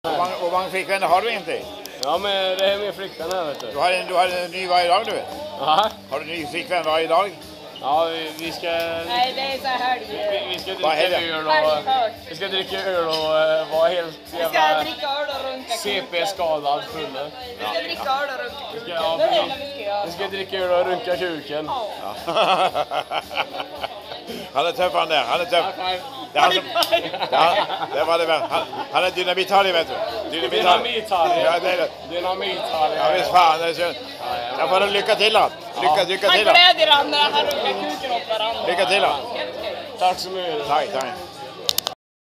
Hur många flickvänner har du inte? Ja, men det är min flickvän här, vet du. Du har en ny varje dag, du? Ja. Har du en ny flickvän varje dag? Ja, vi ska... Nej, det är så här. Vi ska dricka öl och... Vi ska dricka öl och vara helt jävla... Vi ska dricka öl och runka kuken. CP-skadad fulla. Vi ska dricka öl och runka kuken. Ja, det är det enda vi ska göra. vi ska dricka öl och runka kuken. Ja. Han är tuff, han där. Han är tuff. Det var det väl. Han är dynamit-Harry, vet du. Dynamit-Harry. Ja, det är det. Dynamit-Harry. Ja, visst fan. Jag får lycka till då. Lycka till då. Han glädjer andra, han runkar kuken åt varandra. Lycka till då. Tack så mycket. Tack.